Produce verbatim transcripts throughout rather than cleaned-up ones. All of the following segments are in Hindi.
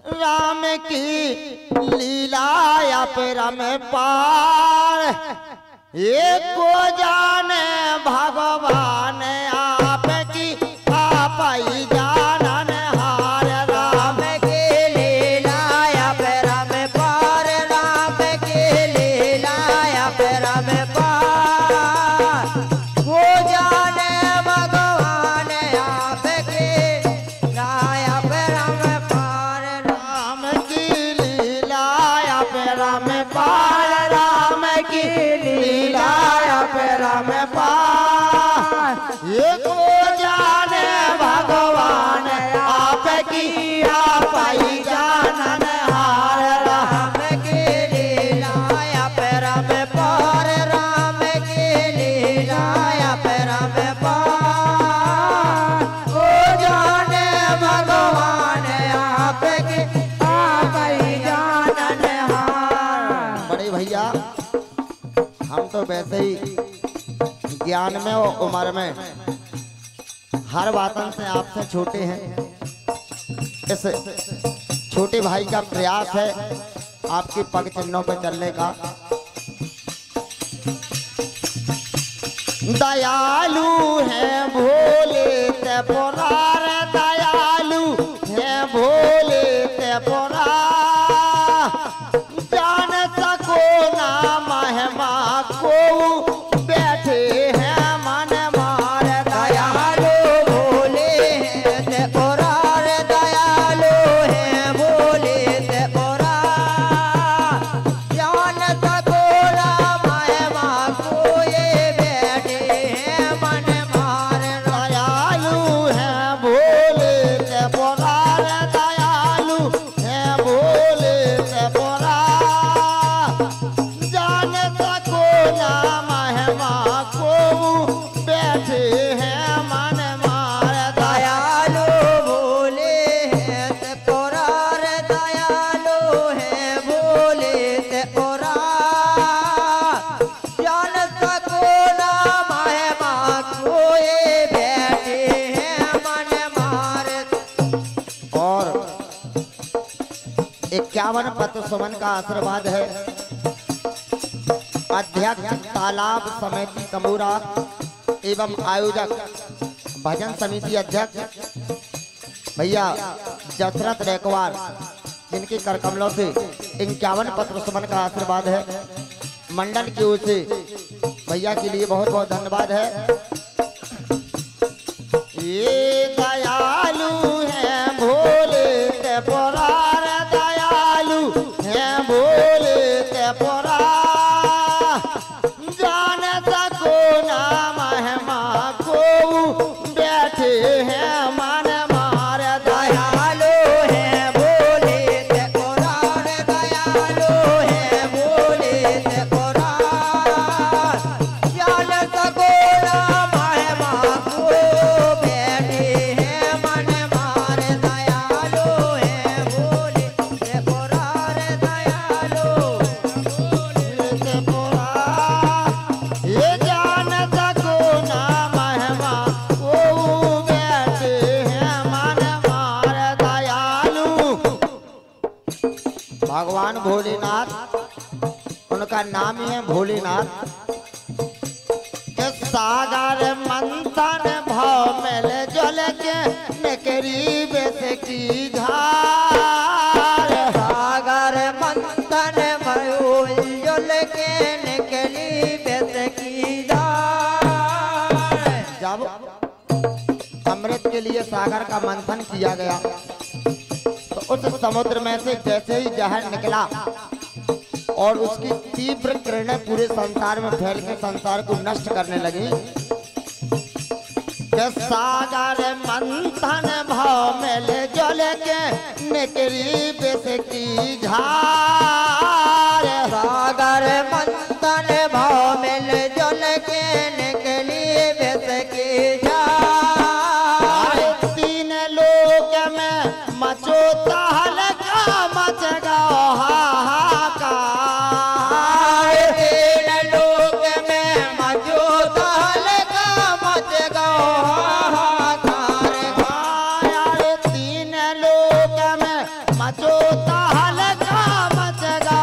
राम की लीला या परम पार, एक को जाने भगवान आपकी आप ही जानन हार। राम की लीला या परम पार, राम की लीला या परम पार, वो जाने भगवान आपकी लीला परम पार। राम की लीला या परम पार, राम की लीला या परम पार, ये को जाने भगवान आपकी आप ही जानन हार। राम की लीला या परम पार, राम की लीला या परम पार, वो जाने भगवान आपकी आप ही जानन हार। बड़े भैया हम तो वैसे ही ज्ञान में और उम्र में हर बातन से आपसे छोटे हैं। इस छोटे भाई का प्रयास है आपके पग चिन्हों पर चलने का। दयालु है भोले ते पुरार, दयालु है भोले ते पुरार, जान सको ना महिमा को बैठे हैं मन मार। दयालु भोले हैं ते पुरार, दयालु हैं भोले ते पुरार, जान सको ना महिमा को ये बैठे हैं मन मार। दयालु हैं भोले ते पुरार, दयालु हैं भोले ते पुरार, जान सको ना महिमा को बैठे हैं मन मार। दयालु भोले हैं ते पुरार, दयालु हैं भोले ते पुरार, जान सको ना महिमा को ये बैठे हैं मन मार। और इक्यावन पत्र सुमन का आशीर्वाद है। अध्यक्ष तालाब समिति कमूरा एवं आयोजक भजन समिति अध्यक्ष भैया जसरत रेकवार, जिनके करकमलों से इक्यावन पत्र सुमन का आशीर्वाद है। मंडल की ओर से भैया के लिए बहुत बहुत धन्यवाद है। ये दयालु है भोले ते पुरार, दयालु है भोले ते पुरार, जान सको ना महिमा को बैठे हैं मन मार। दयालु है भोले ते पुरार, दयालु है भोले ते पुरार, जान सको ना महिमा को बैठे हैं मन मार। दयालु है भोले ते पुरार, दयालु भोले ते पुरार, ये जान सको ना महिमा को बैठे हैं मन मार। दयालु भगवान भोलेनाथ, उनका नाम ही है भोलेनाथ। के सागर मंथन भाव मिल जल के निकरी बेस की धार, सागर मंथन भाव जल के निकली बेस की धार। जब अमृत के लिए सागर का मंथन किया गया तो उस समुद्र में से जैसे ही जहर निकला और उसकी तीव्र किरणें पूरे संसार में फैल के संसार को नष्ट करने लगी। सागर मंथन भाव में ले जल के निकली बेस की झार, सागर मंथन भाव में ले जल के निकली बेस की झार। तीन लोक में मचो तहलका मच गया हाहाकार, तीन लोक में मचो तहलका मच गया हाहाकार। तीन लोक में मचो हल्का मच गो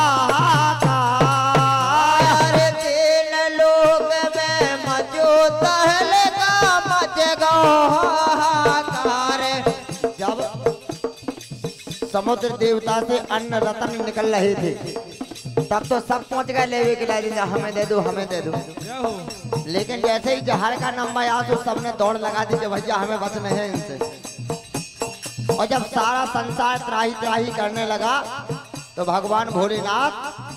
हाहाकार। तीन लोक में मचो हल्का मच गो हाहाकार। जब समुद्र देवता से अन्न रतन निकल रहे थे तब तो सब पहुंच गए लेवे के लिए, हमें दे दो हमें दे दो। लेकिन जैसे ही जहर का नंबर आया तो सबने दौड़ लगा दी कि भैया हमें बचना है इनसे। और जब सारा संसार त्राही त्राही करने लगा तो भगवान भोलेनाथ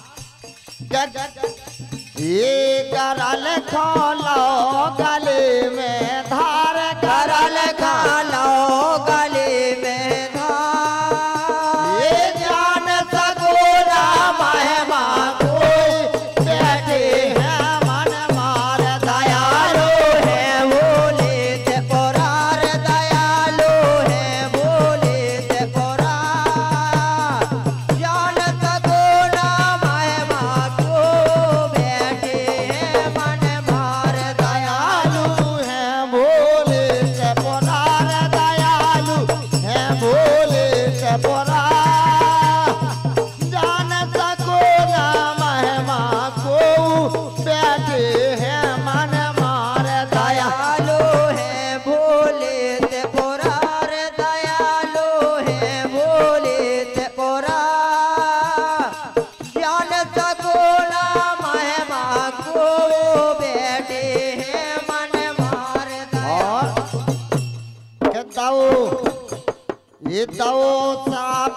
ये करल खोलो गले में धार, करल खालो गले में धार। ये जान सको राम महिमा कोई बैठे हैं मन मार दयालु है भोले त्रिपुरार, दयालु है भोले त्रिपुरार। जान सको नाम महिमा को बैठे हैं मन मार दयालु। दयालु है भोले त्रिपुरार, दयालु है भोले त्रिपुरार। जान सको ना महिमा को बैठे हैं मन मार दया। दयालु है भोले त्रिपुरार, दयालु है भोले त्रिपुरार। ज्ञान सको नाम महिमा को बैठे हैं मन मार दया। और के दाओ ये दाओ साप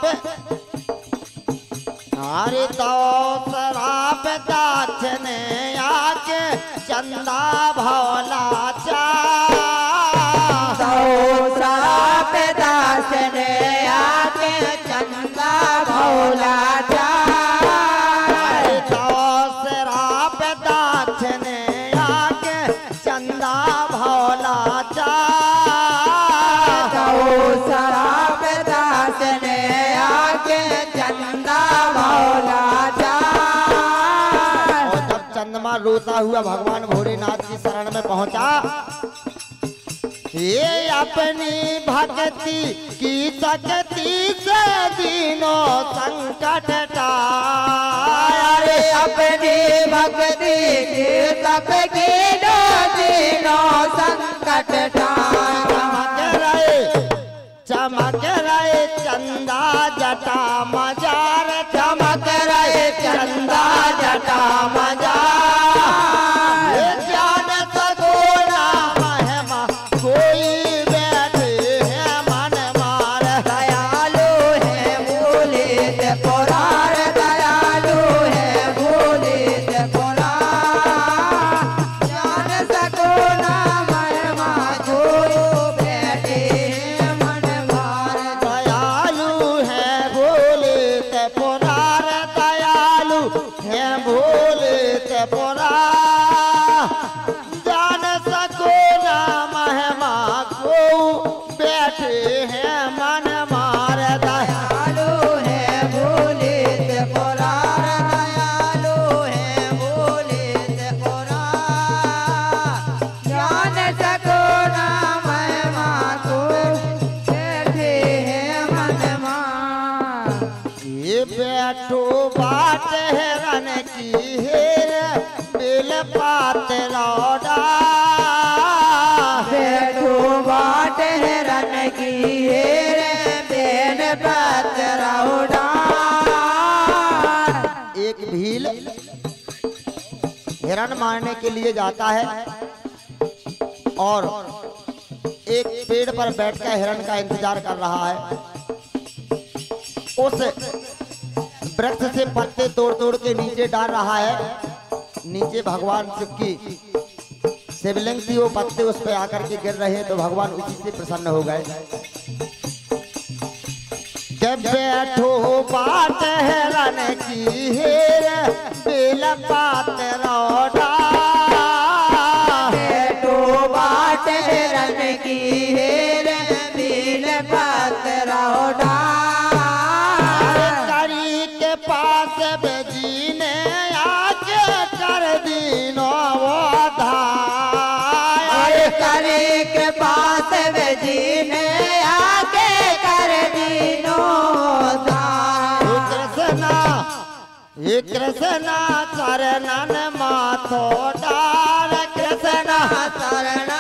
हमारे दाओ शराब दाचने आके चंदा भोला चा। दो श्राप दास ने आके चंदा भोला जा। हमारे दाओ शराब दाचने आके चंदा भोला चा। दो श्राप दास ने आके चंदा भोला जा। और जब चंद्रमा रोता हुआ भगवान भोलेनाथ की शरण में पहुंचा, ये अपनी भक्ति की शक्ति से दीनों संकट टाया। अरे अपनी भक्ति की सबकी दिनों संकट चमक रहे चमक रहे चंदा जटा मजार, चमक रहे चंदा जटा मजार। ये जान सको ना महिमा कोई बैठे हैं मन मार। दयालु है भोले त्रिपुरार, दयालु है भोले त्रिपुरार। जान सको ना महिमा जो बैठे हैं मन मार। दयालु है भोले त्रिपुरार, दयालु है भोले त्रिपुरार। जान सको ना महिमा को बैठे हैं मन मार। दयालु है भोले त्रिपुरार, दयालु है भोले त्रिपुरार। जान सको ना महिमा को बैठे हैं मन मार। ये बैठो बात है रन की हेर बेल पात लौटा। बैठो बाट है रन की हेर बेन पतरौड़ा। एक भील हिरण मारने के लिए जाता है और एक पेड़ पर बैठकर हिरण का इंतजार कर रहा है। उस वृक्ष से पत्ते तोड़ तोड़ के नीचे डाल रहा है। नीचे भगवान शिव की शिवलिंग थी, वो पत्ते उस पे आकर के गिर रहे हैं तो भगवान उसी से प्रसन्न हो गए। जब बैठो बात हिरण की हेर बेल पात लौटा। बैठो बाट है रन की हेर बेन पतरौड़ा। करी के पास बेजीने आके कर दीनो वो धाय। करी के पास जी ने आके कर दीनो ये कृष्ण चरणन माथो डार कृष्ण चरण